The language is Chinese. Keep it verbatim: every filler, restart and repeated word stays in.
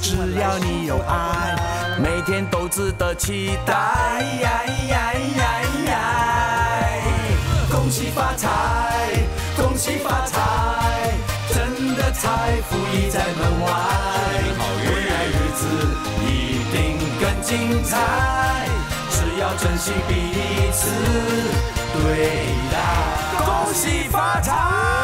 只要你有爱，每天都值得期待。恭喜发财，恭喜发财，真的财富已在门外，未来日子一定更精彩，只要珍惜彼此对待。恭喜发财！